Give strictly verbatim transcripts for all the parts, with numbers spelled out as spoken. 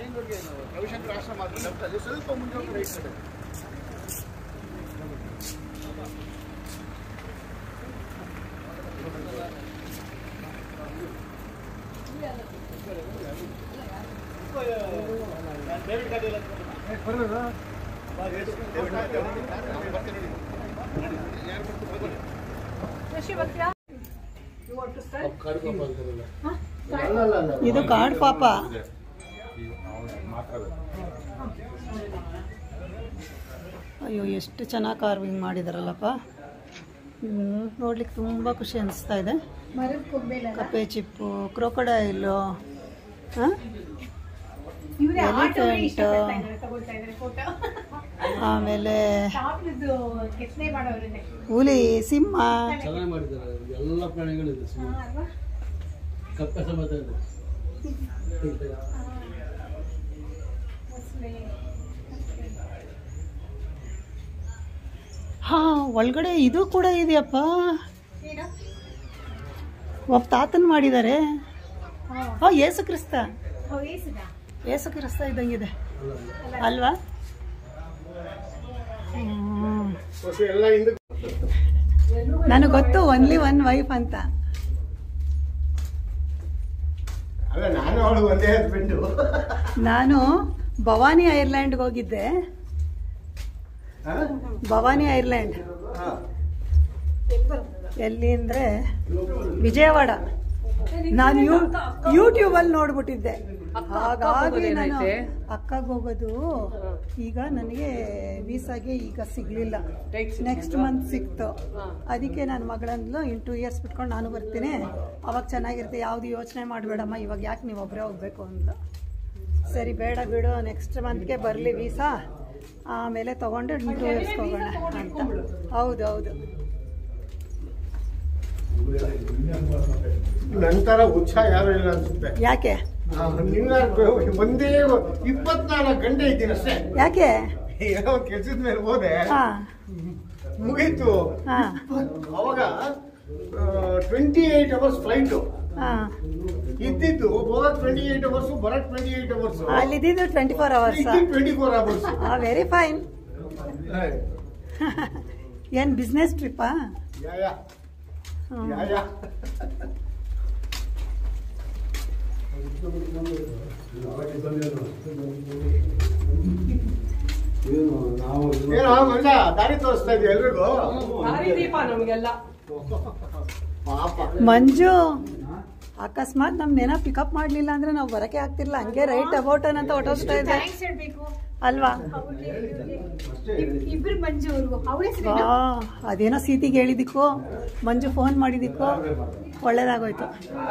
ರವಿಶಂಕರ್ ಆಶ್ರಮ ಲೆಫ್ಟಲ್ಲಿ ಸ್ವಲ್ಪ ಮುಂದೆ ರೈಟ್ ಸೈಡ್. ಇದು ಕಾಡು ಪಾಪ. ಅಯ್ಯೋ ಎಷ್ಟು ಚೆನ್ನಾಗಿ ಕಾರ್ವಿಂಗ್ ಮಾಡಿದಾರಲ್ಲಪ್ಪ. ನೋಡ್ಲಿಕ್ಕೆ ತುಂಬ ಖುಷಿ ಅನಿಸ್ತಾ ಇದೆ. ಕಪ್ಪೆ ಚಿಪ್ಪು, ಕ್ರೊಕೊಡೈಲು, ಎಲಿಫೆಂಟ್, ಆಮೇಲೆ ಹುಲಿ, ಸಿಂಹ, ಎಲ್ಲ ಪ್ರಾಣಿಗಳಿದೆ. ಕಪ್ಪೆ ಸಮೇತ ಇದೆ. ಹಾ, ಒಳಗಡೆ ಇದು ಕೂಡ ಇದೆಯಪ್ಪ. ಒಬ್ಬ ತಾತನ್ ಮಾಡಿದ್ದಾರೆ. ಹಾ, ಯೇಸು ಕ್ರಿಸ್ತ ಯೇಸು ಕ್ರಿಸ್ತ ಇದ್ದಂಗಿದೆ ಅಲ್ವಾ? ನನಗೆ ಗೊತ್ತು ಒನ್ಲಿ ಒನ್ ವೈಫ್ ಅಂತ. ನಾನು ಭವಾನಿ ಐರ್ಲ್ಯಾಂಡ್ಗೆ ಹೋಗಿದ್ದೆ. ಭವಾನಿ ಐರ್ಲ್ಯಾಂಡ್ ಎಲ್ಲಿ ಅಂದರೆ ವಿಜಯವಾಡ. ನಾನು ಯೂ ಯೂಟ್ಯೂಬಲ್ಲಿ ನೋಡ್ಬಿಟ್ಟಿದ್ದೆ. ಹಾಗಾಗಿ ನಾನು ಅಕ್ಕಗೆ ಹೋಗೋದು. ಈಗ ನನಗೆ ವೀಸಾಗೆ ಈಗ ಸಿಗಲಿಲ್ಲ, ನೆಕ್ಸ್ಟ್ ಮಂತ್ ಸಿಕ್ತು. ಅದಕ್ಕೆ ನನ್ನ ಮಗಳಂದ್ಲು ಇನ್ ಟೂ ಇಯರ್ಸ್ ಬಿಟ್ಕೊಂಡು ನಾನು ಬರ್ತೀನಿ, ಅವಾಗ ಚೆನ್ನಾಗಿರುತ್ತೆ, ಯಾವುದು ಯೋಚನೆ ಮಾಡಬೇಡಮ್ಮ, ಇವಾಗ ಯಾಕೆ ನೀವು ಒಬ್ಬರೇ ಹೋಗ್ಬೇಕು ಅಂದ್ಲು. ಸರಿ ಬೇಡ ಬಿಡು, ನೆಕ್ಸ್ಟ್ ಮಂತ್ಗೆ ಬರಲಿ ವೀಸಾ, ಆಮೇಲೆ ತೊಗೊಂಡು ಟೂ ಇಯರ್ಸ್ ಹೋಗೋಣ ಅಂತ. ಹೌದು ಹೌದು. ನಂತರ ಉತ್ಸಾಹ ಯಾರು ಇಲ್ಲ ಅನ್ಸುತ್ತೆ. ಯಾಕೆ? ನ್ಯೂಯಾರ್ಕ್ ಒಂದೇ ಇಪ್ಪತ್ನಾಲ್ಕು ಗಂಟೆ ಇದ್ದೀನಿ ಅಷ್ಟೇ. ಯಾಕೆ? ಏನೋ ಕೆಲ್ಸದ ಮೇಲೆ ಹೋದೆ, ಮುಗೀತು. ಅವಾಗ ಟ್ವೆಂಟಿ ಏಟ್ ಅವರ್ಸ್ ಫ್ಲೈಟು ಇದ್ದಿದ್ದು. ಹೋಗಕ್ ಟ್ವೆಂಟಿ ಏಟ್ ಅವರ್ಸ್, ಬರಕ್ ಟ್ವೆಂಟಿ ಏಟ್ ಅವರ್ಸ್. ಅಲ್ಲಿದ್ದು twenty four hours twenty four hours. Very fine. ಏನ್ ಬಿಸ್ನೆಸ್ ಟ್ರಿಪ್ಪಾ? ದಾರಿ ತೋರಿಸ್ತಾ ಇದ್ವಿ ಎಲ್ರಿಗೂ. ಮಂಜು, ಅಕಸ್ಮಾತ್ ನಮ್ನೇನ ಪಿಕಪ್ ಮಾಡ್ಲಿಲ್ಲ ಅಂದ್ರೆ ನಾವು ಬರಕ್ಕೆ ಆಗ್ತಿರ್ಲಿಲ್ಲ. ಹಂಗೆ ರೈಟ್ ಅಬೌಟ್ ಅಂತ ಹೊಟ್ಟೋಗ್ತಾ ಇದೆ ಅಲ್ವಾ? ಅದೇನೋ ಸೀತಿಗೆ ಹೇಳಿದಿಕ್ಕೋ, ಮಂಜು ಫೋನ್ ಮಾಡಿದಿಕ್ಕೋ ಒಳ್ಳೇದಾಗೋಯ್ತು.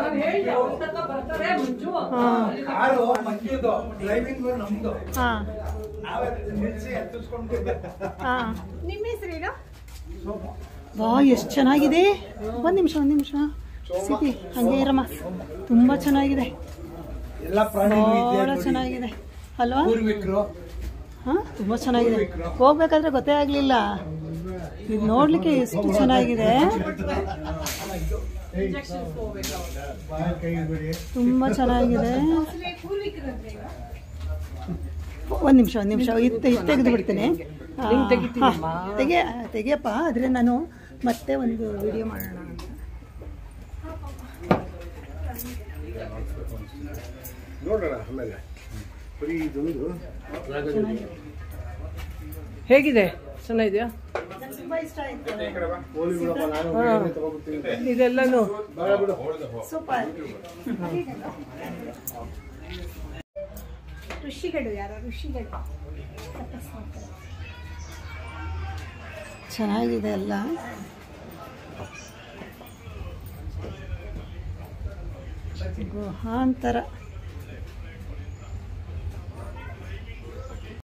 ವಾ, ಎಷ್ಟು ಚೆನ್ನಾಗಿದೆ. ಒಂದ್ ನಿಮಿಷ ಒಂದ್ ನಿಮಿಷ ಸಿತಿ ಹಂಗೆ ಇರಮ್ಮ. ತುಂಬಾ ಚೆನ್ನಾಗಿದೆ, ಬಹಳ ಚೆನ್ನಾಗಿದೆ ಅಲ್ವಾ? ಹಾ, ತುಂಬಾ ಚೆನ್ನಾಗಿದೆ. ಹೋಗ್ಬೇಕಾದ್ರೆ ಗೊತ್ತೇ ಆಗ್ಲಿಲ್ಲ, ಇದು ನೋಡ್ಲಿಕ್ಕೆ ಎಷ್ಟು ಚೆನ್ನಾಗಿದೆ. ತುಂಬಾ ಚೆನ್ನಾಗಿದೆ. ಒಂದ್ ನಿಮಿಷ ಒಂದ್ ನಿಮಿಷ ಇದು ತೆಗೆದು ಬಿಡ್ತೀನಿ. ತೆಗೆ ತೆಗಿಯಪ್ಪ, ಆದ್ರೆ ನಾನು ಮತ್ತೆ ಒಂದು ವಿಡಿಯೋ ಮಾಡೋಣ ಅಂತ. ನೋಡೋಣ ಆಮೇಲೆ. ಹೇಗಿದೆ? ಚೆನ್ನಾಗಿದೆಯಾ? ಇದೆಲ್ಲನೂ ಸೂಪರ್. ಋಷಿಗಳು ಯಾರೋ ಋಷಿಗಳು ಚೆನ್ನಾಗಿದೆ ಎಲ್ಲ. ಗುಹಾಂತರ